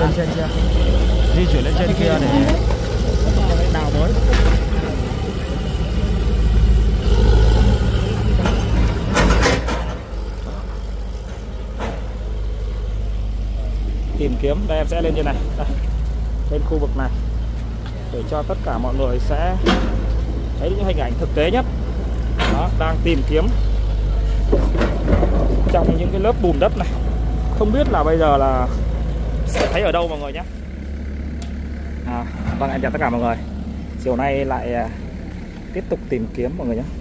lên trên kia, di chuyển lên trên kia để đào bới. Tìm kiếm, đây em sẽ lên trên này, đây, lên khu vực này để cho tất cả mọi người sẽ thấy những hình ảnh thực tế nhất. Đó, đang tìm kiếm trong những cái lớp bùn đất này. Không biết là bây giờ là sẽ thấy ở đâu mọi người nhé. Vâng, em chào tất cả mọi người. Chiều nay lại tiếp tục tìm kiếm mọi người nhé.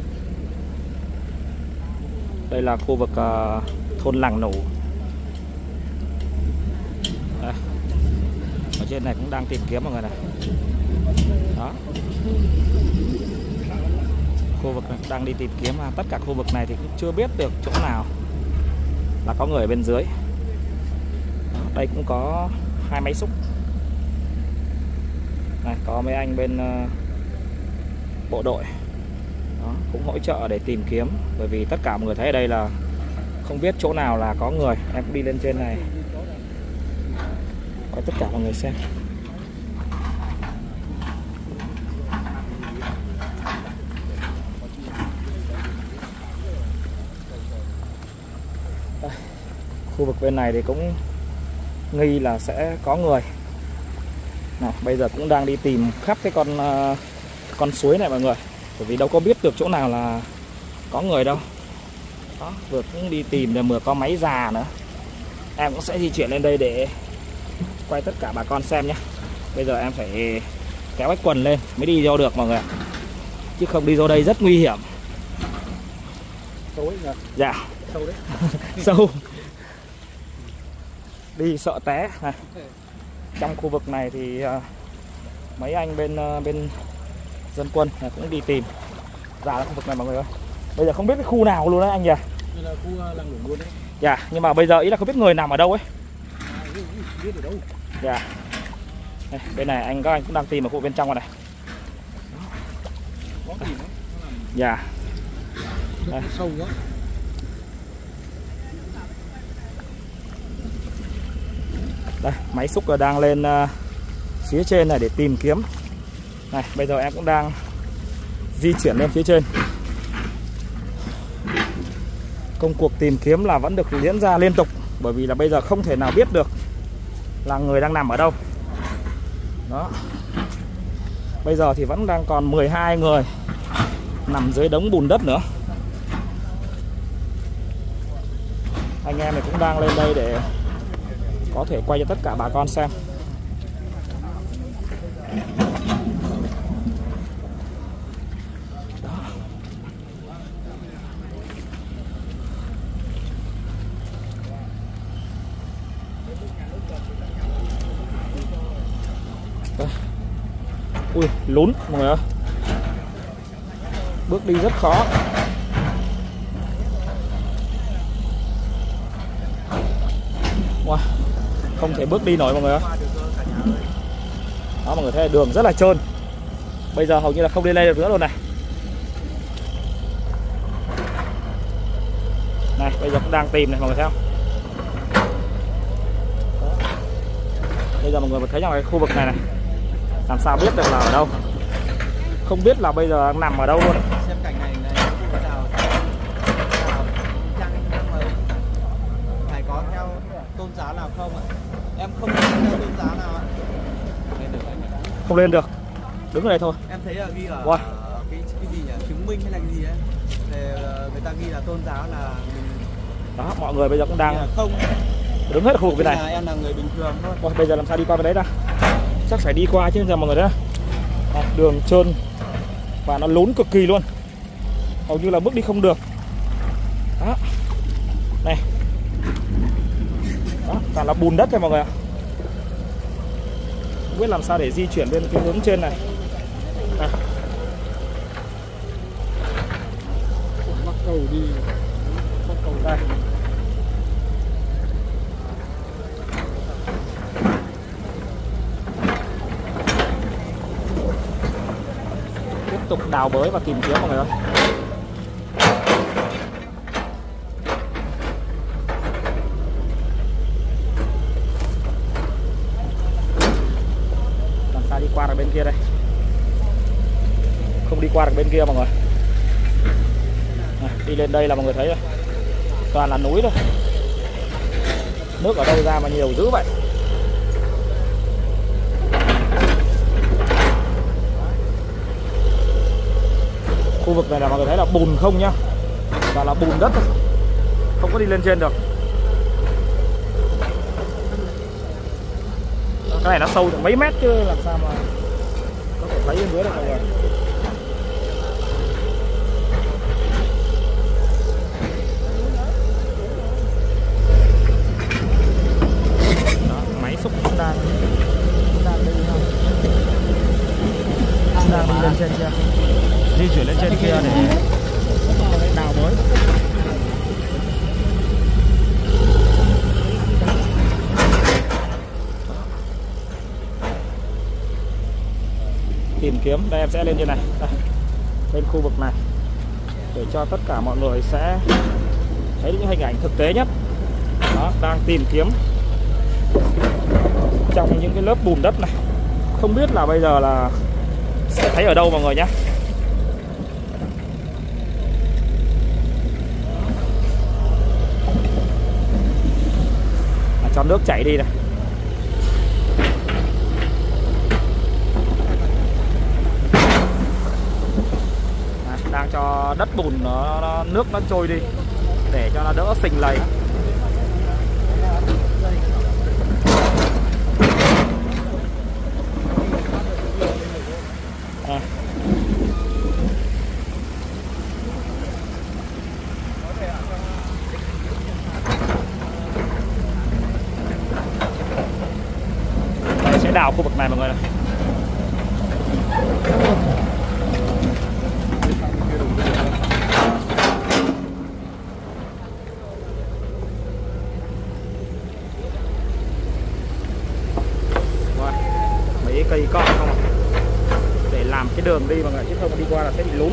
Đây là khu vực thôn Làng Nủ. Đây. Ở trên này cũng đang tìm kiếm mọi người này. Đó. Khu vực này đang đi tìm kiếm, tất cả khu vực này thì cũng chưa biết được chỗ nào là có người ở bên dưới. Đó, đây cũng có 2 máy xúc. Này, có mấy anh bên bộ đội. Đó, cũng hỗ trợ để tìm kiếm. Bởi vì tất cả mọi người thấy ở đây là không biết chỗ nào là có người. Em cũng đi lên trên này cho tất cả mọi người xem. Đây, khu vực bên này thì cũng nghi là sẽ có người. Nào, bây giờ cũng đang đi tìm khắp cái con suối này mọi người. Bởi vì đâu có biết được chỗ nào là có người đâu. Đó, vừa cũng đi tìm rồi vừa có máy già nữa. Em cũng sẽ di chuyển lên đây để quay tất cả bà con xem nhé. Bây giờ em phải kéo cái quần lên mới đi vô được mọi người. Chứ không đi vô đây rất nguy hiểm. Sâu ấy nhỉ? Dạ. Sâu đấy. Sâu. Đi sợ té này. Trong khu vực này thì mấy anh bên dân quân cũng đi tìm ra khu vực này mọi người ơi. Bây giờ không biết cái khu nào luôn đấy anh nhỉ? Đây là khu Làng Nủ luôn đấy. Dạ, nhưng mà bây giờ ý là không biết người nằm ở đâu ấy. Không biết ở đâu. Dạ. Đây, bên này các anh cũng đang tìm ở khu bên trong này. Có tìm đó. Dạ. Đây. Sâu quá. Đây, máy xúc đang lên phía trên này để tìm kiếm. Này, bây giờ em cũng đang di chuyển lên phía trên. Công cuộc tìm kiếm là vẫn được diễn ra liên tục. Bởi vì là bây giờ không thể nào biết được là người đang nằm ở đâu. Đó. Bây giờ thì vẫn đang còn 12 người nằm dưới đống bùn đất nữa. Anh em này cũng đang lên đây để có thể quay cho tất cả bà con xem. Đó. Đây. Ui, lún mọi người ơi. Bước đi rất khó. Wow. Không thể bước đi nổi mọi người ơi. Đó, mọi người thấy đường rất là trơn. Bây giờ hầu như là không đi lên được nữa luôn này. Này, bây giờ cũng đang tìm này mọi người thấy không? Đó. Bây giờ mọi người thấy trong cái khu vực này này, làm sao biết được là ở đâu. Không biết là bây giờ nằm ở đâu luôn. Xem cảnh này phải có theo tôn giáo nào không ạ? Em không theo tôn giáo nào ạ? Lên được anh ạ. Không lên được. Đứng ở đây thôi. Em thấy là ghi là wow. cái gì nhỉ? Chứng minh hay là cái gì ấy? Thì người ta ghi là tôn giáo là mình. Đó, mọi người bây giờ cũng đang không đứng hết khu vực bên này. Em là người bình thường thôi. Bây giờ làm sao đi qua bên đấy ra? Chắc phải đi qua chứ giờ mọi người đó. Đường trơn và nó lún cực kỳ luôn. Hầu như là bước đi không được. Đó. Này. Đó, toàn là bùn đất thôi mọi người ạ. Không biết làm sao để di chuyển bên cái hướng trên này. Bắt cầu đi. Bắt cầu đây. Tiếp tục đào bới và tìm kiếm mọi người ơi. kia đây, không đi qua được bên kia mọi người. Đi lên đây là mọi người thấy rồi, toàn là núi thôi. Nước ở đâu ra mà nhiều dữ vậy. Khu vực này là mọi người thấy là bùn không nhá, toàn là bùn đất thôi, không có đi lên trên được. Cái này nó sâu được mấy mét chứ làm sao mà có thể thấy bên dưới được mọi người. Đó, máy xúc cũng đang đi lên trên kia, di chuyển lên trên kia để đào mới. Tìm kiếm, đây em sẽ lên trên này, đây, lên khu vực này để cho tất cả mọi người sẽ thấy những hình ảnh thực tế nhất. Đó, đang tìm kiếm trong những cái lớp bùn đất này, không biết là bây giờ là sẽ thấy ở đâu mọi người nhé. Cho nước chảy đi này. Đang cho đất bùn nước nó trôi đi để cho nó đỡ sình lầy. Đây sẽ đào khu vực này mọi người này. Mấy cây cọ không để làm cái đường đi mọi người, chứ không đi qua là sẽ bị lún.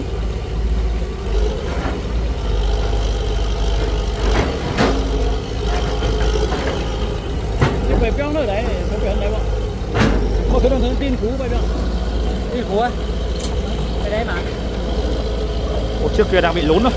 Về trong nơi đấy, có biển đấy bọn. Một cái đường thôn tin phú vậy không? Tin phú á? Cái đấy mà. Một chiếc kia đang bị lún rồi.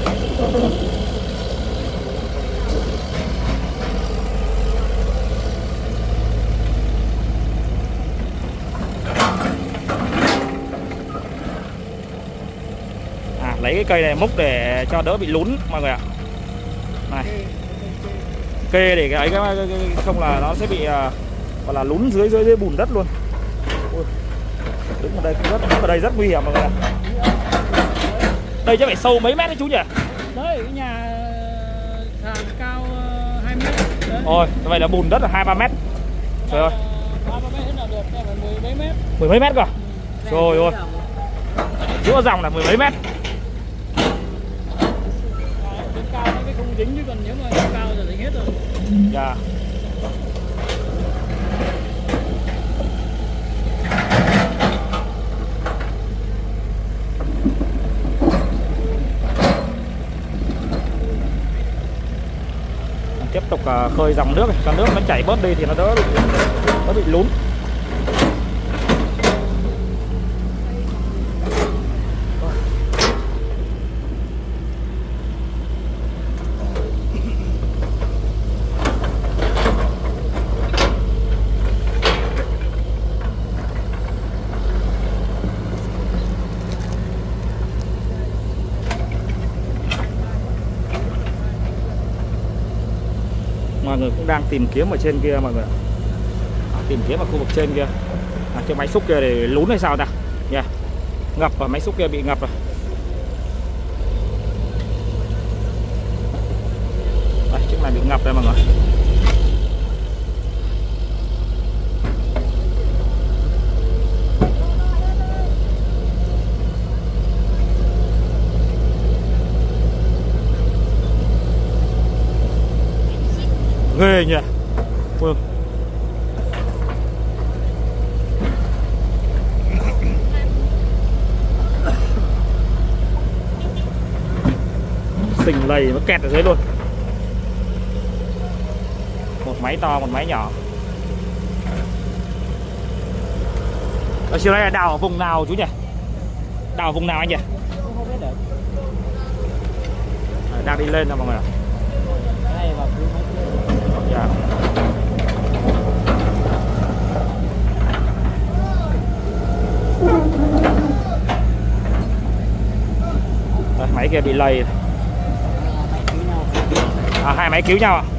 Lấy cái cây này múc để cho đỡ bị lún mọi người ạ. Này, kê để cái không là nó sẽ bị gọi là lún dưới bùn đất luôn. Ui, đứng ở đây đứng ở đây rất nguy hiểm mọi người ạ. Đây chắc phải sâu mấy mét đấy chú nhỉ? Đấy, cái nhà sàn cao 2 mét. Ôi, vậy là bùn đất là 2-3 mét. Trời ơi. 3 mét hết là được, đây là 10 mấy mét. 10 mấy mét cơ? Trời ơi. Giữa dòng là 10 mấy mét. Cao nó mới không dính, chứ còn nếu mà cao rồi dính hết rồi. Dạ. Tiếp tục khơi dòng nước, cho nước nó chảy bớt đi thì nó đỡ bị lún. Mọi người cũng đang tìm kiếm ở trên kia mọi người, tìm kiếm ở khu vực trên kia. Cái máy xúc kia để lún hay sao ta nha, ngập và máy xúc kia bị ngập rồi. Đây, chiếc này bị ngập đây mọi người. Ghê nhỉ. Ui. Sình lầy nó kẹt ở dưới luôn. Một máy to, một máy nhỏ. Chiều nay là đào ở vùng nào chú nhỉ? Đào ở vùng nào anh nhỉ? Không biết được. Đang đi lên nè mọi người ạ. Đây vào phía mấy kia. Dạ. Đây, máy kia bị lầy. Máy cứu nhau. À, hai máy cứu nhau ạ.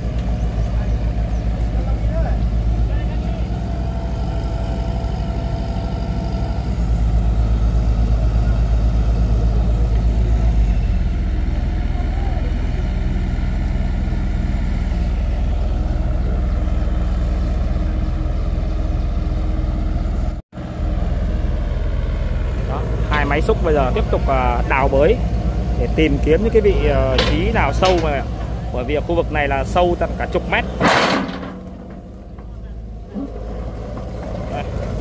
Máy xúc bây giờ tiếp tục đào bới để tìm kiếm những cái vị trí nào sâu, mà bởi vì ở khu vực này là sâu tận cả chục mét. Đây.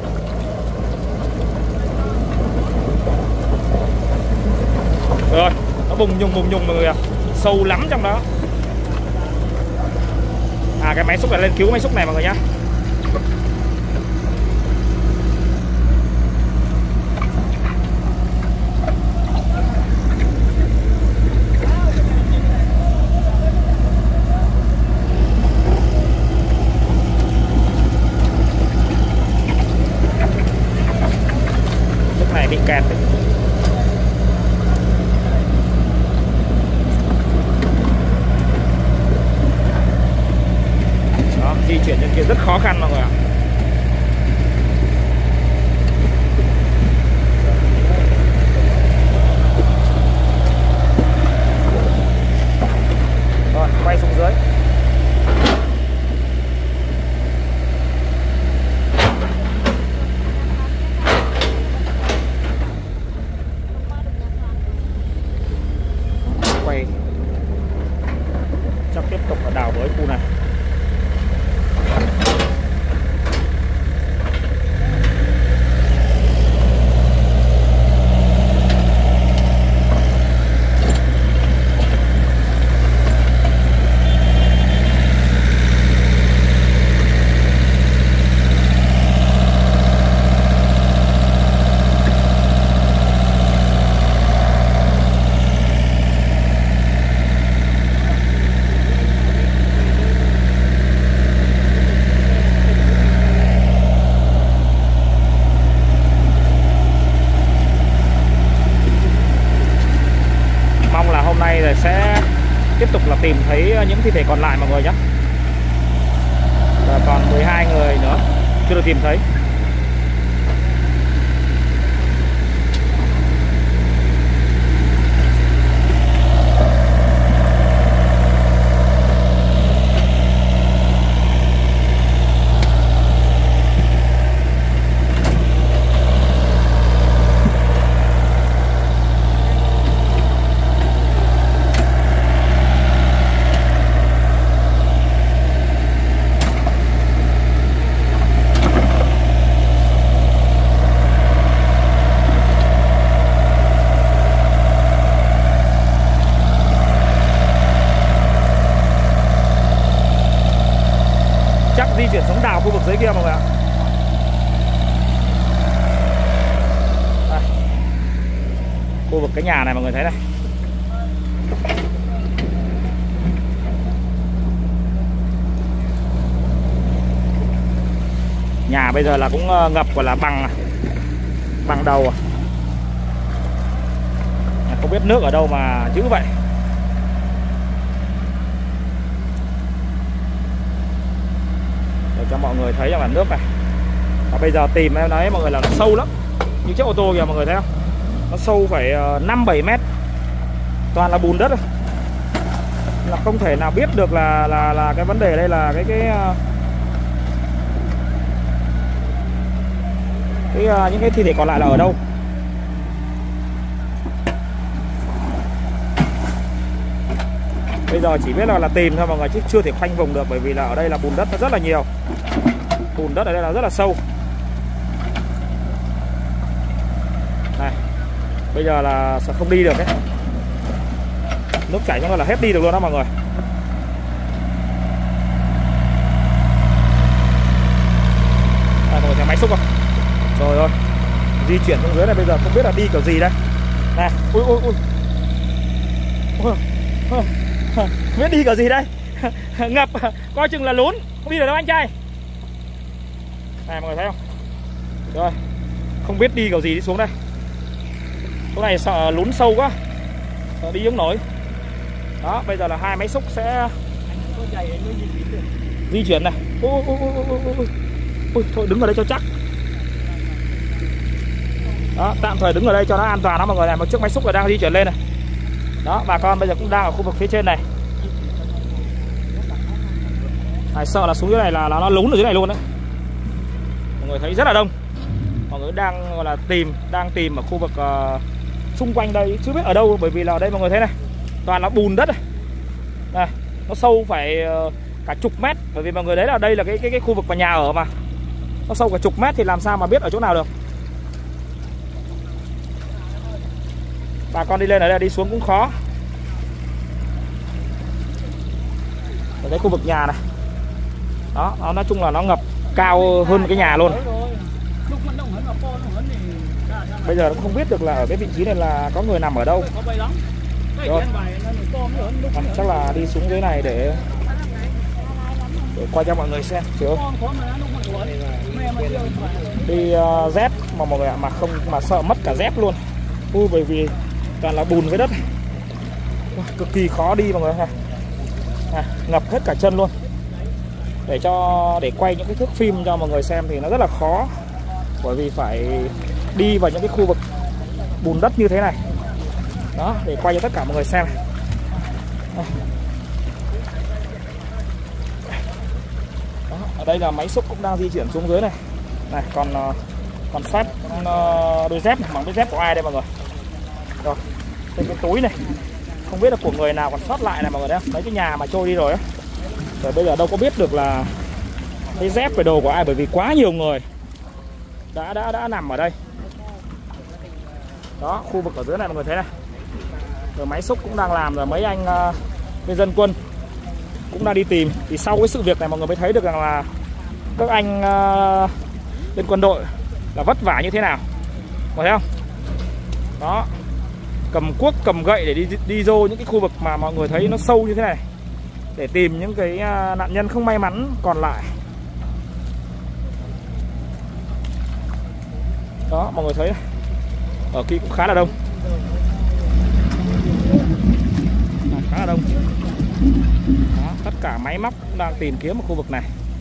Rồi, nó bùng nhùng mọi người ạ. Sâu lắm trong đó. À, cái máy xúc này lên cứu máy xúc này mọi người nhá. Bị kẹt đấy. Đó, di chuyển trên kia rất khó khăn mọi người ạ. Rồi, quay xuống dưới. Chắc tiếp tục là đào với khu này. Sẽ tiếp tục là tìm thấy những thi thể còn lại mọi người nhé. Và còn 12 người nữa chưa được tìm thấy. Di chuyển xuống đào khu vực dưới kia mọi người ạ. Đây. Khu vực cái nhà này mọi người thấy này. Nhà bây giờ là cũng ngập gọi là bằng đầu. Không biết nước ở đâu mà dữ vậy. Cho mọi người thấy rằng là nước này. Và bây giờ tìm em nói mọi người là nó sâu lắm. Như chiếc ô tô kìa mọi người thấy không? Nó sâu phải 5-7 mét. Toàn là bùn đất rồi. Là không thể nào biết được là cái vấn đề đây là những cái thi thể còn lại là ở đâu. Bây giờ chỉ biết là tìm thôi mọi người, chứ chưa thể khoanh vùng được, bởi vì là ở đây là bùn đất nó rất là nhiều. Bùn đất ở đây là rất là sâu. Này, bây giờ là sẽ không đi được đấy. Nước chảy trong đó là hết đi được luôn đó mọi người. Đây, mọi người thấy máy xúc không? Trời ơi, di chuyển xuống dưới này bây giờ không biết là đi kiểu gì đây. Nè, ui ui ui, không biết đi kiểu gì đây. Ngập, coi chừng là lún, không đi được đâu anh trai. Này mọi người thấy không? Rồi, không biết đi kiểu gì đi xuống đây. Chỗ này sợ lún sâu quá, sợ đi không nổi. Đó, bây giờ là hai máy xúc sẽ di chuyển này. Ui, thôi đứng ở đây cho chắc. Đó, tạm thời đứng ở đây cho nó an toàn đó mọi người này. Một chiếc máy xúc là đang di chuyển lên này. Đó, bà con bây giờ cũng đang ở khu vực phía trên này. Sợ là xuống dưới này là nó lún ở dưới này luôn đấy. Mọi người thấy rất là đông. Mọi người đang gọi là đang tìm ở khu vực xung quanh đây, chưa biết ở đâu, bởi vì là ở đây mọi người thấy này, toàn là bùn đất này. Này, nó sâu phải cả chục mét, bởi vì mọi người đấy là đây là cái khu vực mà nhà ở mà. Nó sâu cả chục mét thì làm sao mà biết ở chỗ nào được. Bà con đi lên ở đây đi xuống cũng khó. Ở đây khu vực nhà này. Đó, nó nói chung là nó ngập cao hơn cái nhà luôn. Bây giờ cũng không biết được là ở cái vị trí này là có người nằm ở đâu. Rồi. Chắc là đi xuống dưới này để quay cho mọi người xem. Chứ đi dép mà mọi người ạ, mà sợ mất cả dép luôn. Bởi vì toàn là bùn với đất. Cực kỳ khó đi mọi người ha. Ngập hết cả chân luôn. Để quay những cái thước phim cho mọi người xem thì nó rất là khó, bởi vì phải đi vào những cái khu vực bùn đất như thế này. Đó, để quay cho tất cả mọi người xem. Đó, ở đây là máy xúc cũng đang di chuyển xuống dưới này. Này, còn sát đôi dép này, bằng đôi dép của ai đây mọi người. Rồi, trên cái túi này không biết là của người nào còn sót lại này mọi người đấy. Mấy cái nhà mà trôi đi rồi á. Rồi bây giờ đâu có biết được là cái dép cái đồ của ai, bởi vì quá nhiều người đã nằm ở đây. Đó, khu vực ở dưới này mọi người thấy này. Rồi máy xúc cũng đang làm, rồi mấy anh bên dân quân cũng đang đi tìm. Thì sau cái sự việc này mọi người mới thấy được rằng là các anh bên quân đội là vất vả như thế nào. Mọi người thấy không? Đó, cầm cuốc, cầm gậy để đi vô những cái khu vực mà mọi người thấy nó sâu như thế này, để tìm những cái nạn nhân không may mắn còn lại. Đó, mọi người thấy này. Ở kia cũng khá là đông. Khá là đông. Đó, tất cả máy móc cũng đang tìm kiếm ở khu vực này.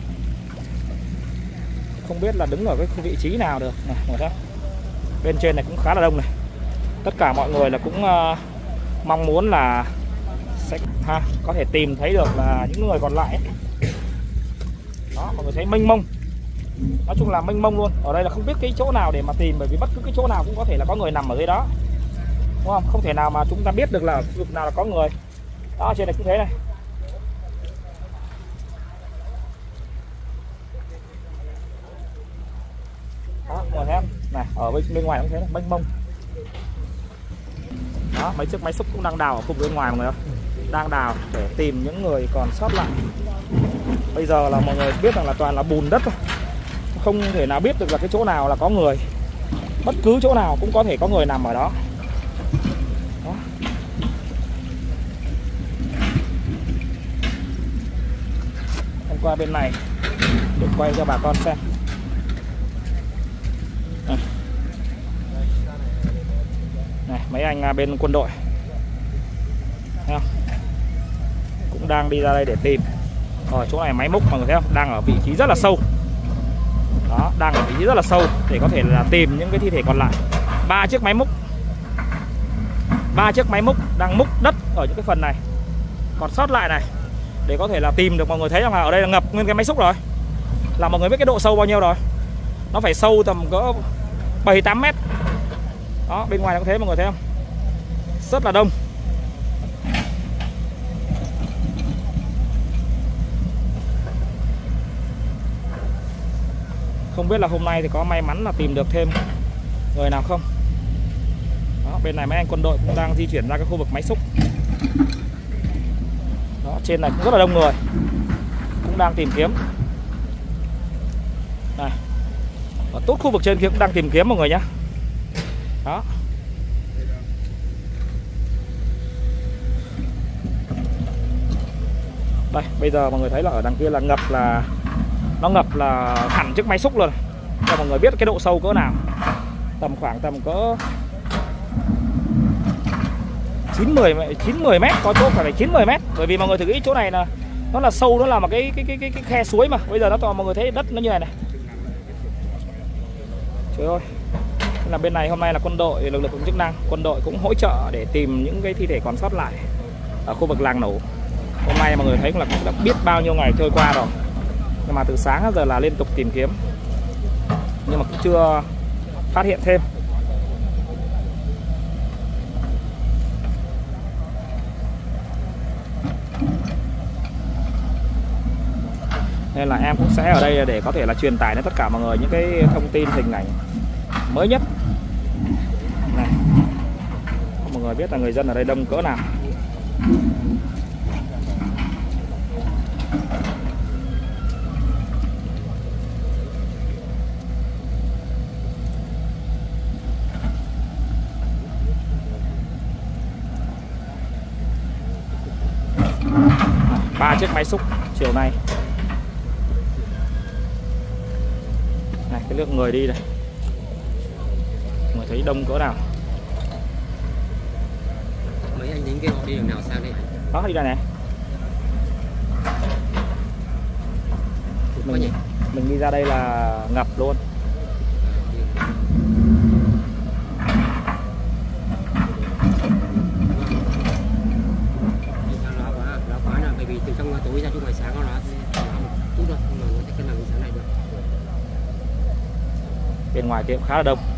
Không biết là đứng ở cái khu vị trí nào được này, mọi người thấy. Bên trên này cũng khá là đông này. Tất cả mọi người là cũng mong muốn là sẽ có thể tìm thấy được là những người còn lại. Đó, mọi người thấy mênh mông. Nói chung là mênh mông luôn. Ở đây là không biết cái chỗ nào để mà tìm, bởi vì bất cứ cái chỗ nào cũng có thể là có người nằm ở dưới đó, đúng không? Không thể nào mà chúng ta biết được là khu vực nào là có người. Đó, trên này cũng thế này. Đó, mọi người thấy không? Này, ở bên ngoài cũng thế này, mênh mông. Đó, mấy chiếc máy xúc cũng đang đào ở khu vực bên ngoài mọi người ơi. Đang đào để tìm những người còn sót lại. Bây giờ là mọi người biết rằng là toàn là bùn đất thôi. Không thể nào biết được là cái chỗ nào là có người. Bất cứ chỗ nào cũng có thể có người nằm ở đó. Đó. Em qua bên này để quay cho bà con xem. Này, mấy anh bên quân đội cũng đang đi ra đây để tìm. Ở chỗ này máy múc mọi người thấy không? Đang ở vị trí rất là sâu. Đó, đang ở vị trí rất là sâu để có thể là tìm những cái thi thể còn lại. 3 chiếc máy múc đang múc đất ở những cái phần này còn sót lại này, để có thể là tìm được. Mọi người thấy rằng là ở đây là ngập nguyên cái máy xúc rồi. Là mọi người biết cái độ sâu bao nhiêu rồi. Nó phải sâu tầm cỡ 7-8 mét. Đó, bên ngoài nó có thế mọi người thấy không? Rất là đông. Không biết là hôm nay thì có may mắn là tìm được thêm người nào không. Đó, bên này mấy anh quân đội cũng đang di chuyển ra cái khu vực máy xúc. Đó, trên này cũng rất là đông người, cũng đang tìm kiếm. Này, Và tốt khu vực trên kia cũng đang tìm kiếm mọi người nhé. Đó. Đây, bây giờ mọi người thấy là ở đằng kia là ngập, là nó ngập là hẳn chiếc máy xúc luôn. Cho mọi người biết cái độ sâu cỡ nào. Tầm khoảng tầm cỡ 9-10 mét, có chỗ phải 9-10 mét. Bởi vì mọi người thử nghĩ chỗ này là nó là sâu, nó là một cái khe suối mà. Bây giờ nó toàn mọi người thấy đất nó như này này. Trời ơi. Thế là bên này hôm nay là quân đội, lực lượng chức năng, quân đội cũng hỗ trợ để tìm những cái thi thể còn sót lại ở khu vực làng nổ. Hôm nay mọi người thấy là cũng đã biết bao nhiêu ngày trôi qua rồi. Nhưng mà từ sáng đến giờ là liên tục tìm kiếm, nhưng mà cũng chưa phát hiện thêm. Nên là em cũng sẽ ở đây để có thể là truyền tải đến tất cả mọi người những cái thông tin, hình ảnh mới nhất này. Mọi người biết là người dân ở đây đông cỡ nào. Ba chiếc máy xúc chiều nay. Này, cái lượng người đi này, mọi người thấy đông cỡ nào. Mấy anh lính kia họ đi đường nào sang đây? Đó, đi đây này. Mình đi ra đây là ngập luôn. Bởi vì từ trong tối ra chung ngoài sáng nó chút rồi, nhưng mà nó sẽ cân bằng sáng này được. Bên ngoài kia cũng khá là đông.